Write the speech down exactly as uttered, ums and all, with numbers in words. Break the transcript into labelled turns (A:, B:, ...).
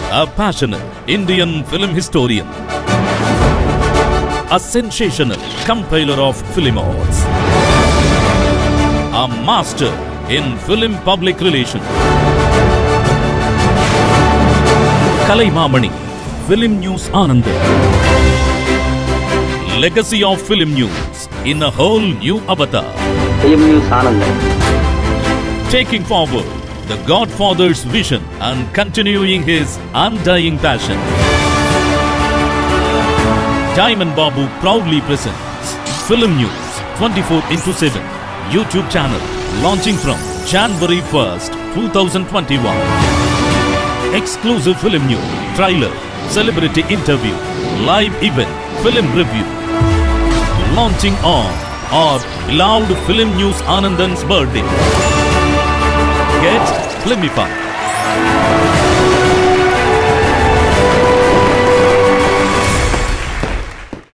A: a passionate Indian film historian, a sensational compiler of film awards, a master in film public relations, Kalaimamani, Film News Anandan. Legacy of film news in a whole new avatar.
B: Film News Anandan.
A: Taking forward the Godfather's vision and continuing his undying passion. Diamond Babu proudly presents Film News twenty-four into seven YouTube channel launching from January first, two thousand twenty-one. Exclusive film news, trailer, celebrity interview, live event, film review. Launching on our beloved Film News Anandan's birthday. Get Filmified.